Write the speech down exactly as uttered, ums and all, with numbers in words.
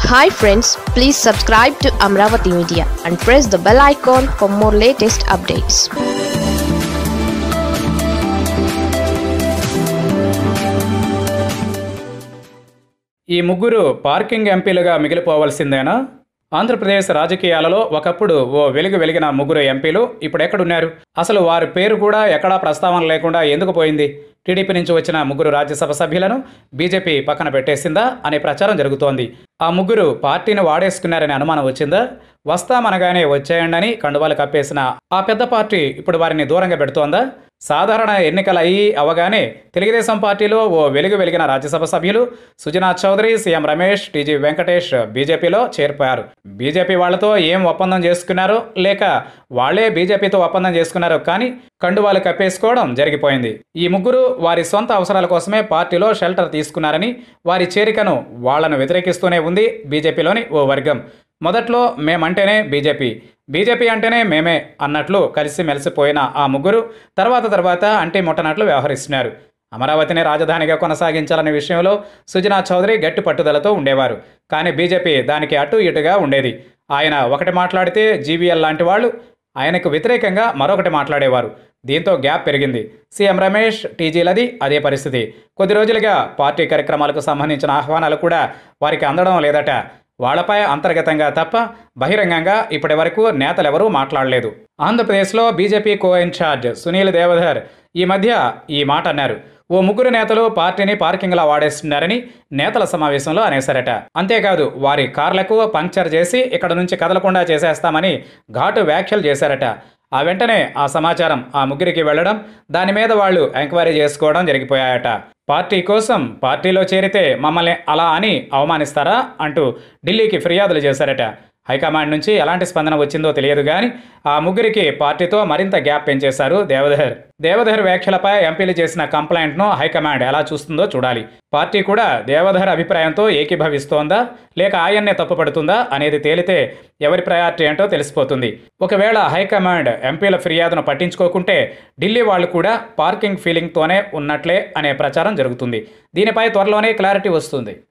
Hi friends, please subscribe to Amaravathi Media and press the bell icon for more latest updates. ఈ ముగ్గురు parking ఎంపీలుగా మిగిలిపోవాల్సిందేనా? ఆంధ్రప్రదేశ్ రాజకీయాలలో ఒకప్పుడు ఓ వెలుగు వెలిగిన ముగ్గురు ఎంపీలు ఇప్పుడు ఎక్కడున్నారు? అసలు వారి పేరు కూడా ఎక్కడా ప్రస్తావన లేకుండా ఎందుకు పోయింది? టీడీపీ నుంచి వచ్చిన ముగ్గురు రాజ్యసభ సభ్యులను బీజేపీ పక్కన పెట్టేసిందా అనే ప్రచారం జరుగుతోంది. ఆ ముగ్గురు పార్టీని వాడేసుకున్నారనే అనుమానం వచ్చిందా? వస్తామనగానే వచ్చేయండని కండువాలు కప్పేసిన ఆ పెద్ద పార్టీ ఇప్పుడు వారిని దూరంగా పెడుతోందా? సాధారణ ఎన్నికలు అయ్యి అవగానే తెలుగుదేశం పార్టీలో ఓ వెలుగు వెలిగిన రాజ్యసభ సభ్యులు సుజనా చౌదరి, సీఎం రమేష్, టీజీ వెంకటేష్ బీజేపీలో చేరిపోయారు. బీజేపీ వాళ్లతో ఏం ఒప్పందం చేసుకున్నారో లేక వాళ్లే బీజేపీతో ఒప్పందం చేసుకున్నారో కానీ కండువాలు కప్పేసుకోవడం జరిగిపోయింది. ఈ ముగ్గురు వారి సొంత అవసరాల కోసమే పార్టీలో షెల్టర్ తీసుకున్నారని వారి చేరికను వాళ్లను వ్యతిరేకిస్తూనే ఉంది బీజేపీలోని ఓ వర్గం. మొదట్లో మేమంటేనే బీజేపీ, బీజేపీ అంటేనే మేమే అన్నట్లు కలిసి మెలిసిపోయిన ఆ ముగ్గురు తర్వాత తర్వాత అంటే ముట్టనట్లు వ్యవహరిస్తున్నారు. అమరావతిని రాజధానిగా కొనసాగించాలనే విషయంలో సుజనా చౌదరి గట్టి పట్టుదలతో ఉండేవారు. కానీ బీజేపీ దానికి అటు ఇటుగా ఉండేది. ఆయన ఒకటి మాట్లాడితే జీవీఎల్ లాంటి వాళ్ళు ఆయనకు వ్యతిరేకంగా మరొకటి మాట్లాడేవారు. దీంతో గ్యాప్ పెరిగింది. సీఎం రమేష్, టీజీలది అదే పరిస్థితి. కొద్ది రోజులుగా పార్టీ కార్యక్రమాలకు సంబంధించిన ఆహ్వానాలు కూడా వారికి అందడం లేదట. వాళ్లపై అంతర్గతంగా తప్ప బహిరంగంగా ఇప్పటి వరకు నేతలెవరూ మాట్లాడలేదు. ఆంధ్రప్రదేశ్లో BJP co in-charge Sunil Deodhar ఈ మధ్య ఈ మాట అన్నారు. ఓ ముగ్గురు నేతలు పార్టీని పార్కింగ్లా వాడేస్తున్నారని నేతల సమావేశంలో అనేశారట. అంతేకాదు వారి కార్లకు పంక్చర్ చేసి ఇక్కడ నుంచి కదలకుండా చేసేస్తామని ఘాటు వ్యాఖ్యలు చేశారట. ఆ వెంటనే ఆ సమాచారం ఆ ముగ్గురికి వెళ్లడం, దాని మీద వాళ్ళు ఎంక్వైరీ చేసుకోవడం జరిగిపోయాయట. పార్టీ కోసం పార్టీలో చేరితే మమ్మల్ని అలా అని అవమానిస్తారా అంటూ ఢిల్లీకి ఫిర్యాదులు చేశారట. హైకమాండ్ నుంచి ఎలాంటి స్పందన వచ్చిందో తెలియదు కానీ ఆ ముగ్గురికి పార్టీతో మరింత గ్యాప్ పెంచేశారు దేవధర్. దేవధర్ వ్యాఖ్యలపై ఎంపీలు చేసిన కంప్లైంట్ను హైకమాండ్ ఎలా చూస్తుందో చూడాలి. పార్టీ కూడా దేవధర్ అభిప్రాయంతో ఏకీభవిస్తోందా లేక ఆయన్నే తప్పుపడుతుందా అనేది తేలితే ఎవరి ప్రయారిటీ ఏంటో తెలిసిపోతుంది. ఒకవేళ హైకమాండ్ ఎంపీల ఫిర్యాదును పట్టించుకోకుంటే ఢిల్లీ వాళ్ళు కూడా పార్కింగ్ ఫీలింగ్తోనే ఉన్నట్లే అనే ప్రచారం జరుగుతుంది. దీనిపై త్వరలోనే క్లారిటీ వస్తుంది.